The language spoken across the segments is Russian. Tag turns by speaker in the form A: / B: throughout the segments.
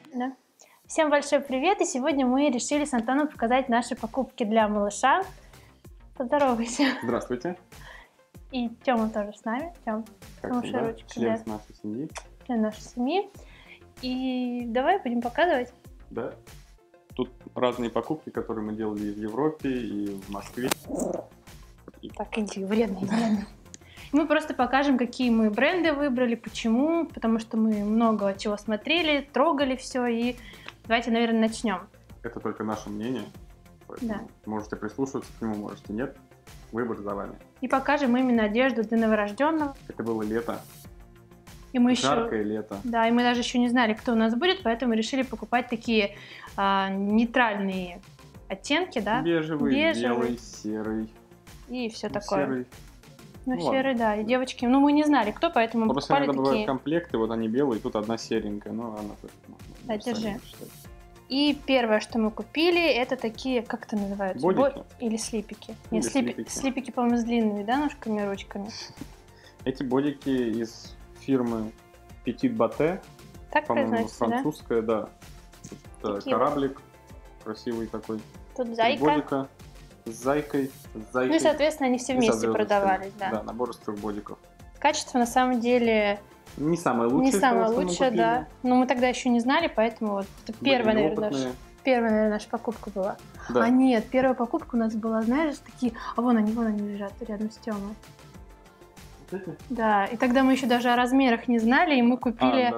A: Да. Всем большой привет! И сегодня мы решили с Антоном показать наши покупки для малыша. Поздоровайся.
B: Здравствуйте.
A: И Тёма тоже с нами. Тём,
B: Всегда,
A: ручки,
B: член
A: да.
B: нашей семьи.
A: Член нашей семьи. И давай будем показывать.
B: Да. Тут разные покупки, которые мы делали и в Европе, и в Москве.
A: Так, иди, вредный. Мы просто покажем, какие мы бренды выбрали, почему, потому что мы много чего смотрели, трогали все, и давайте, наверное, начнем.
B: Это только наше мнение, поэтому
A: Да.
B: можете прислушиваться к нему, можете нет. Выбор за вами.
A: И покажем именно одежду для новорожденного.
B: Это было лето,
A: И мы
B: жаркое лето.
A: Да, и мы даже еще не знали, кто у нас будет, поэтому решили покупать такие нейтральные оттенки, да?
B: Бежевый, белый, серый.
A: И все такое.
B: Серый.
A: Ну, серый, да. И девочки, ну, мы не знали, кто, поэтому мы
B: Просто
A: покупали
B: иногда
A: такие.
B: бывают комплекты, вот они белые, тут одна серенькая, но она тоже можно.
A: Да, держи. И первое, что мы купили, это такие, как это называется?
B: Бодики.
A: Или слипики.
B: Или
A: Нет,
B: слипики.
A: слипики, по-моему, с длинными, да, ножками, ручками.
B: Эти бодики из фирмы Petit Bateau.
A: Так
B: По-моему,
A: произносится, да?
B: французская, да. Это
A: Такие
B: кораблик красивый такой.
A: Тут зайка.
B: Бодика с зайкой.
A: Ну и, соответственно, они все вместе продавались, да.
B: Да, набор из 3 бодиков.
A: Качество, на самом деле,
B: Не самое лучшее.
A: не самое лучшее, да. Но мы тогда еще не знали, поэтому вот это первая, наверное, наша покупка была.
B: Да.
A: А нет, первая покупка у нас была, знаешь, такие, а вон они лежат рядом с Тёмой. Да, и тогда мы еще даже о размерах не знали, и мы купили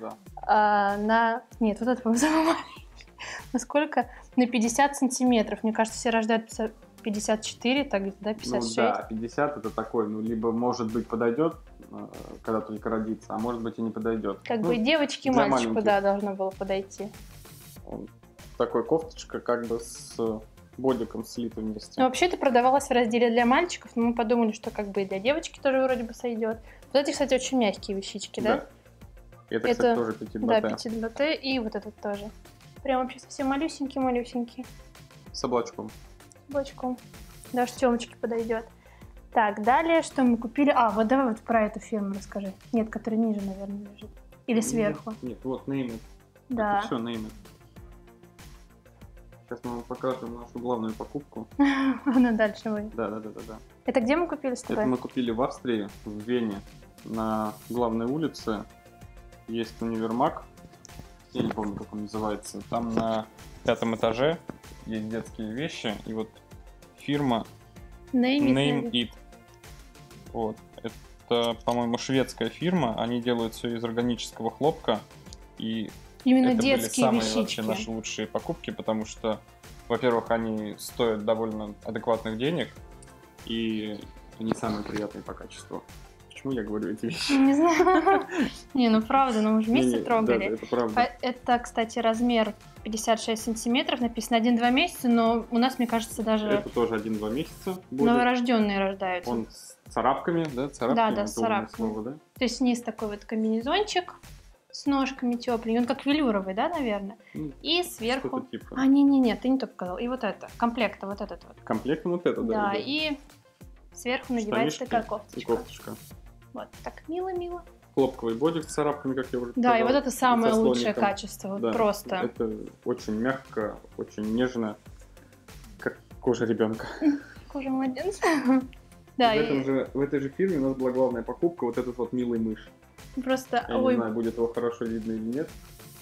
A: Нет, вот это, по-моему, самое маленькое. Насколько? На 50 сантиметров. Мне кажется, все рождают 54, так где-то, да, 56.
B: Ну да, 50 это такой, ну, либо, может быть, подойдет, когда только родится, а может быть и не подойдет.
A: Как бы девочке и мальчику,
B: маленьких.
A: да, должно было подойти.
B: Такой кофточка, как бы с бодиком слита вместе.
A: Ну, вообще это продавалось в разделе для мальчиков, но мы подумали, что как бы и для девочки тоже вроде бы сойдет. Вот эти, кстати, очень мягкие вещички, да?
B: Это, кстати, тоже Petit Bateau.
A: Да, Petit Bateau, и вот этот тоже. Прям вообще совсем малюсенький-малюсенький.
B: С облачком.
A: С облачком. Даже Тёмочке подойдет. Так, далее, что мы купили? Вот давай вот про эту фирму расскажи. Нет, которая ниже, наверное, лежит. Или сверху.
B: Нет, вот Name It.
A: Да.
B: Это все Name It. Сейчас мы вам покажем нашу главную покупку.
A: Она дальше будет.
B: Да.
A: Это где мы купили с тобой?
B: Это мы купили в Австрии, в Вене, на главной улице. Есть универмаг. Я не помню, как он называется. Там на 5-м этаже есть детские вещи. И вот фирма Name It. Вот. Это, по-моему, шведская фирма. Они делают все из органического хлопка. И
A: именно
B: это
A: детские
B: были самые
A: вещички.
B: вообще наши лучшие покупки, потому что, во-первых, они стоят довольно адекватных денег, и они самые приятные по качеству. Почему я говорю эти вещи?
A: Не знаю. Не, ну правда, мы уже вместе трогали.
B: Да, это правда.
A: Это, кстати, размер 56 сантиметров, написано 1-2 месяца, но у нас, мне кажется, даже...
B: Это тоже 1-2 месяца будет.
A: Новорожденные рождаются.
B: Он с царапками, да? Царапками,
A: да, с царапками.
B: Слово, да?
A: То есть низ такой вот комбинезончик с ножками тепленький. Он как велюровый, да, наверное? И сверху...
B: Типа.
A: Нет, ты не только сказал. И вот это, комплект вот этот вот.
B: Комплект вот это, да.
A: Да, и сверху надевается такая кофточка.
B: И кофточка.
A: Вот, так мило-мило.
B: Хлопковый бодик с царапками, как я уже
A: сказала. Да, и вот это самое лучшее качество, вот просто.
B: Это очень мягко, очень нежно, как кожа ребенка.
A: Кожа младенца. Да,
B: в этой же фирме у нас была главная покупка, вот этот вот милый мышь.
A: Просто,
B: я не знаю, будет его хорошо видно или нет.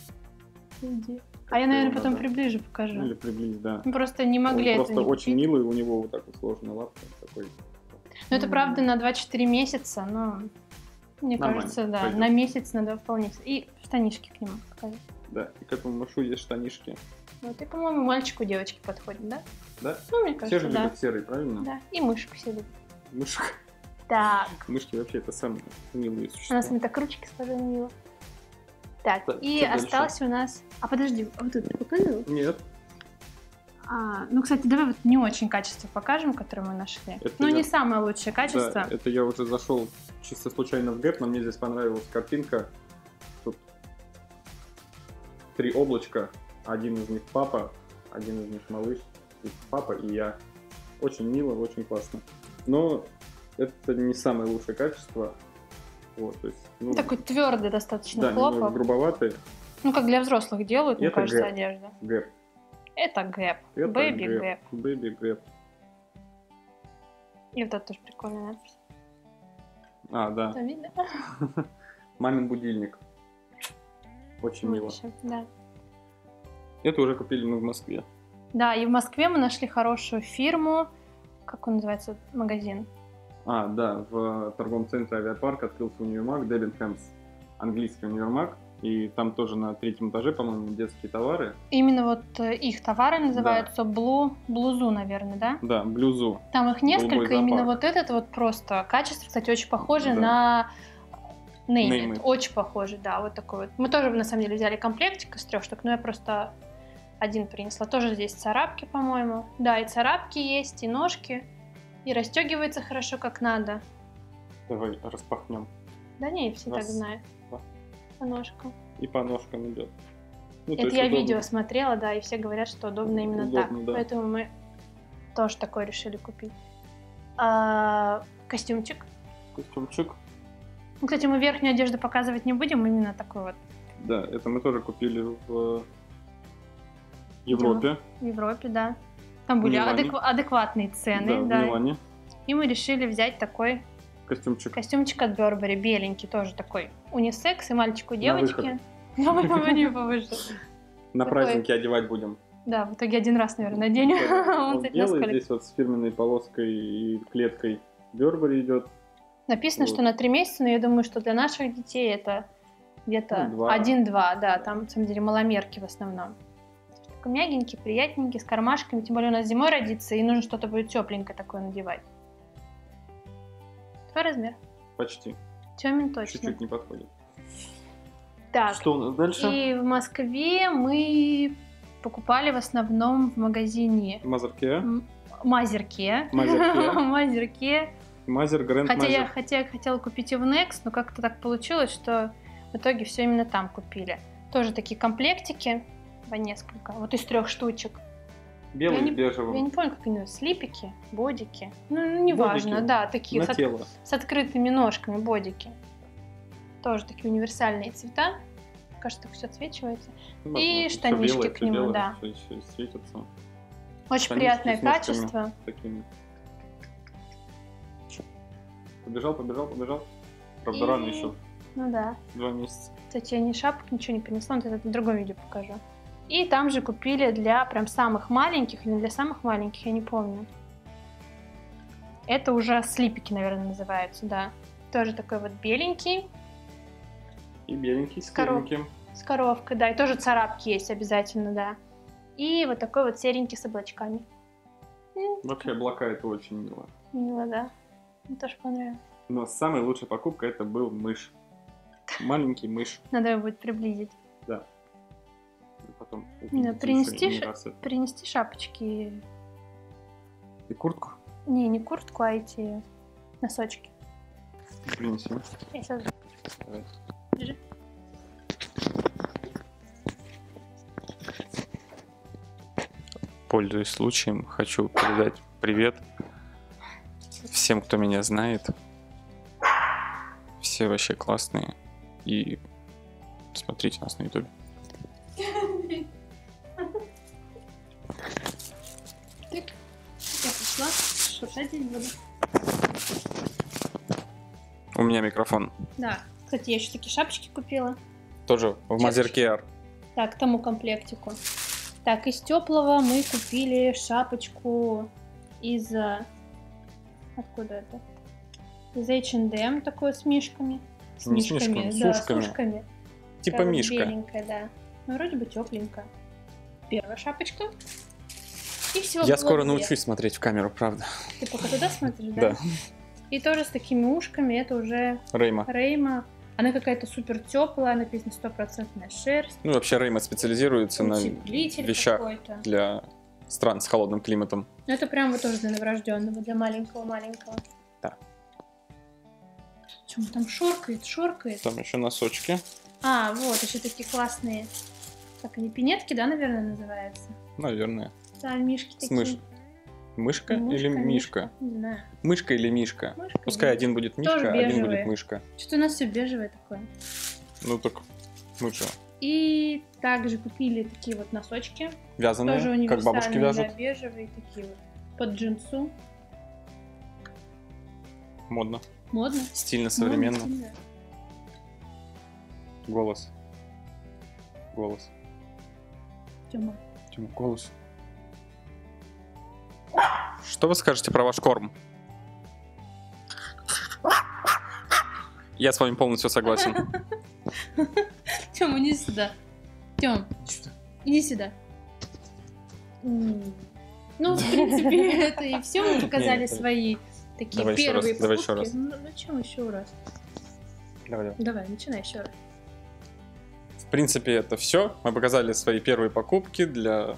A: Иди. Я, наверное, потом приближе покажу.
B: Или приблизь, да.
A: Мы просто не могли
B: Он
A: это
B: просто очень милый, у него вот так вот сложная лапка. Такой.
A: Ну, это правда на 2-4 месяца, но мне кажется, да,
B: пойдет.
A: На месяц, на 2 вполне. И штанишки к нему покажи.
B: Да, и к этому мышу есть штанишки.
A: Вот, и, по-моему, мальчику девочке подходит, да?
B: Да?
A: Ну, мне кажется,
B: все же любят серый, правильно?
A: Да, и мышку все любят.
B: Мышка.
A: Так.
B: Мышки вообще это самые милые существа.
A: У нас мы так ручки сложили мило. Так, и осталось у нас... подожди, вот это ты показывал?
B: Нет.
A: Ну, кстати, давай вот не очень качество покажем, которое мы нашли. Не самое лучшее качество.
B: Да, это я уже зашел чисто случайно в Гэп, но мне здесь понравилась картинка. Тут 3 облачка, один из них папа, один из них малыш, и папа и я. Очень мило, очень классно. Но это не самое лучшее качество. Вот, то есть,
A: такой твердый достаточно
B: да,
A: хлопок.
B: Немного грубоватый.
A: Ну, как для взрослых делают, мне
B: Это
A: кажется,
B: Gap.
A: одежда.
B: Гэп.
A: Это Gap.
B: Это
A: Baby
B: Gap.
A: Gap.
B: Baby Gap.
A: И вот это тоже прикольная надпись.
B: А, да.
A: Там видно?
B: Мамин будильник. Очень мило.
A: Вообще, да.
B: Это уже купили мы в Москве.
A: Да, и в Москве мы нашли хорошую фирму. Как он называется, магазин?
B: А, да, в торговом центре Авиапарк открылся универмаг Debenhams, английский универмаг. И там тоже на 3-м этаже, по-моему, детские товары.
A: Именно вот их товары называются Блузу, наверное, да?
B: Да, блюзу.
A: Там их несколько,
B: Голубой
A: именно
B: зоопарк.
A: вот этот вот просто. Качество, кстати, очень похоже
B: Да.
A: на Name
B: Name
A: It.
B: It.
A: Очень похоже, да, вот такой вот. Мы тоже, на самом деле, взяли комплектик из 3 штук, но я просто один принесла. Тоже здесь царапки, по-моему. Да, и царапки есть, и ножки. И расстегивается хорошо, как надо.
B: Давай распахнем.
A: Да не, все так
B: Раз,
A: знают.
B: два.
A: По ножкам.
B: И по ножкам идет. Ну, то
A: Это
B: есть
A: я
B: удобно.
A: видео смотрела, да, и все говорят, что удобно именно
B: Удобно,
A: так.
B: да.
A: Поэтому мы тоже такое решили купить. Костюмчик.
B: Костюмчик.
A: Ну, кстати, мы верхнюю одежду показывать не будем, именно такой вот
B: Да, это мы тоже купили в Европе.
A: в Европе, да. Там были
B: Милане.
A: адекватные цены,
B: В
A: да.
B: Милане.
A: И мы решили взять такой
B: Костюмчик.
A: костюмчик от Burberry, беленький, тоже такой унисекс, и мальчику, и
B: На
A: девочке. На выход. Не повыше.
B: На
A: Такой.
B: праздники одевать будем.
A: Да, в итоге один раз, наверное, наденем. Он,
B: Он
A: кстати,
B: белый,
A: насколько-
B: здесь вот с фирменной полоской и клеткой Burberry идет.
A: Написано,
B: Вот.
A: что на 3 месяца, но я думаю, что для наших детей это где-то
B: Ну, 2.
A: 1-2, да, там, на самом деле, маломерки в основном. Такой мягенький, приятненький, с кармашками, тем более у нас зимой родится, и нужно что-то будет тепленькое такое надевать. Твой размер?
B: Почти.
A: Тёмин точно.
B: Чуть-чуть не подходит.
A: Так,
B: Что у нас дальше?
A: и в Москве мы покупали в основном в магазине
B: Мазерке.
A: Мазерке.
B: Мазерке.
A: Мазерке.
B: Мазер, Грэнд
A: Хотя я
B: Мазер.
A: хотела купить и в Next, но как-то так получилось, что в итоге все именно там купили. Тоже такие комплектики по несколько. Вот из 3 штучек.
B: Белый
A: я
B: с
A: не-
B: бежевым.
A: Я не помню, как они называются. Слипики, бодики. Ну, неважно,
B: Бодики.
A: да, такие
B: На тело.
A: с открытыми ножками, бодики. Тоже такие универсальные цвета. Кажется, так все отсвечивается.
B: Ну,
A: И
B: всё
A: штанишки
B: белое,
A: к
B: всё
A: нему,
B: белое,
A: да.
B: всё светится.
A: Очень
B: Штанишки
A: приятное
B: с ножками
A: качество.
B: такими. Побежал. Правда,
A: И-
B: рано еще.
A: Ну да.
B: 2 месяца.
A: Кстати, я ни шапок, ничего не принесла, но это в другом видео покажу. И там же купили для прям самых маленьких, или для самых маленьких, я не помню. Это уже слипики, наверное, называются, да. Тоже такой вот беленький,
B: И беленький с
A: Коров-
B: сереньким.
A: с коровкой, да, и тоже царапки есть обязательно, да. И вот такой вот серенький с облачками.
B: Вообще облака это очень мило.
A: Мило, да. Мне тоже понравилось.
B: Но самая лучшая покупка это был мышь. Маленький мышь.
A: Надо его будет приблизить.
B: Да. И потом
A: Да,
B: увидите
A: принести
B: ещё не раз это.
A: Принести шапочки.
B: И куртку
A: Не куртку, а эти носочки.
B: принеси.
A: Я сейчас...
B: Давай.
A: Держи.
B: Пользуясь случаем, хочу передать привет всем, кто меня знает. Все вообще классные. И смотрите нас на ютубе.
A: Я пошла шуршать здесь буду.
B: У меня микрофон.
A: Да. Кстати, я еще такие шапочки купила.
B: Тоже в Мазерке.
A: Так, к тому комплектику. Так, из теплого мы купили шапочку из... Откуда это? Из H&M, такое с мишками. С
B: Не с
A: мишками,
B: мишками, с
A: да,
B: ушками.
A: с ушками.
B: Типа
A: Такая вот
B: мишка.
A: беленькая, да. Ну, вроде бы тепленькая. Первая шапочка. И всего
B: Я
A: было
B: скоро
A: 2.
B: научусь смотреть в камеру, правда.
A: Ты пока туда смотришь, да?
B: Да.
A: И тоже с такими ушками. Это уже
B: Рейма.
A: Рейма. Она какая-то супер теплая, написано 100% шерсть.
B: Ну, вообще Рейма специализируется на
A: Утеплитель
B: вещах
A: какой-то.
B: для стран с холодным климатом.
A: Ну, это прям вот тоже для новорожденного, для маленького-маленького.
B: Да.
A: Чем там шоркает?
B: Там еще носочки.
A: А, вот, еще такие классные. Как они, пинетки, да, наверное, называются?
B: Наверное.
A: Да, мишки
B: С
A: такие.
B: мышь. Мышка или мишка?
A: Не знаю.
B: Мышка или мишка?
A: Мышка,
B: Пускай
A: да.
B: один будет
A: Тоже
B: мишка, а один
A: бежевые.
B: будет мышка.
A: Что-то у нас все бежевое такое.
B: Ну так мы же
A: И также купили такие вот носочки.
B: Вязаные,
A: Тоже
B: как бабушки
A: универсальные,
B: вяжут.
A: да, бежевые такие вот. Под джинсу.
B: Модно,
A: Модно.
B: стильно, современно.
A: Модно, стильно.
B: Голос. Голос.
A: Тёма.
B: Тёма, голос. Что вы скажете про ваш корм? Я с вами полностью согласен.
A: Тём, иди сюда. Тём, иди сюда. Ну, в принципе, это и все. Мы показали
B: Нет,
A: свои такие
B: давай еще раз,
A: первые
B: давай
A: покупки.
B: еще раз.
A: Ну, чем еще раз?
B: Давай.
A: Давай, начинай еще раз.
B: В принципе, это все. Мы показали свои первые покупки для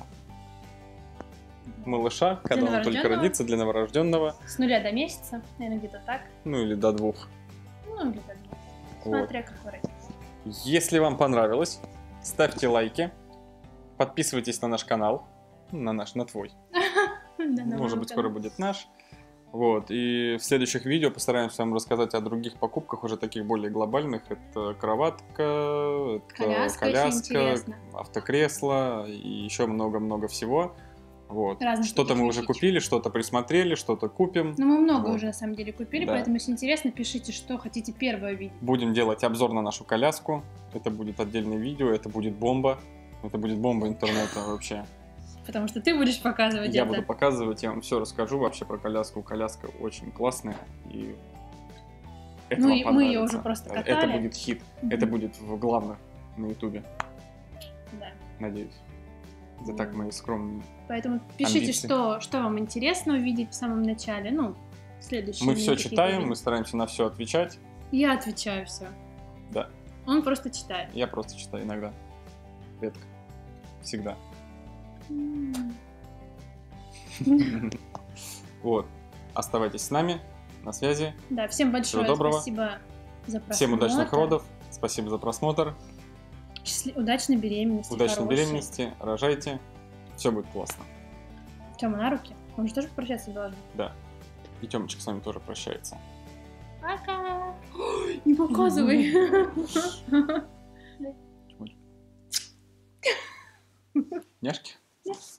B: малыша, когда он только
A: новорожденного.
B: родится, для новорожденного.
A: С 0 до месяца, наверное, где-то так.
B: Ну или до 2.
A: Ну, где-то.
B: Вот.
A: Смотря как вы родитесь.
B: Если вам понравилось, ставьте лайки, подписывайтесь на наш канал, на твой.
A: Да, на
B: Может
A: моем
B: быть, скоро
A: канале.
B: будет наш. Вот. И в следующих видео постараемся вам рассказать о других покупках, уже таких более глобальных. Это кроватка, это
A: Коляска очень интересно.
B: автокресло и еще много-много всего. Вот.
A: Разных
B: Что-то
A: таких
B: мы уже
A: вещичек.
B: купили, что-то присмотрели, что-то купим.
A: Ну, мы много
B: Вот.
A: уже, на самом деле, купили,
B: Да.
A: поэтому, если интересно, пишите, что хотите первое видеть.
B: Будем делать обзор на нашу коляску. Это будет отдельное видео, это будет бомба. Это будет бомба интернета вообще.
A: Потому что ты будешь показывать
B: Я
A: это.
B: буду показывать, я вам все расскажу вообще про коляску. Коляска очень классная. И это
A: Ну
B: вам
A: и мы её
B: понравится.
A: уже просто
B: Это
A: катали.
B: будет хит.
A: Мгм.
B: Это будет в главных на ютубе,
A: Да.
B: надеюсь. Это так мои скромные.
A: Поэтому пишите,
B: Амбиции.
A: что вам интересно увидеть в самом начале. Ну, следующие.
B: Мы все
A: какие-то
B: читаем,
A: видео.
B: мы стараемся на все отвечать.
A: Я отвечаю все.
B: Да.
A: Он просто читает.
B: Я просто читаю иногда. Редко. Всегда. Вот. Оставайтесь с нами. На связи.
A: Да, всем большое
B: Всего доброго.
A: спасибо за просмотр.
B: Всем удачных родов. Спасибо за просмотр.
A: Удачной беременности.
B: Удачной
A: хорошей.
B: беременности. Рожайте. Все будет классно.
A: Тёма на руки. Он же тоже попрощаться должен.
B: Да. И Тёмочка с вами тоже прощается.
A: Пока. Не показывай.
B: Няшки.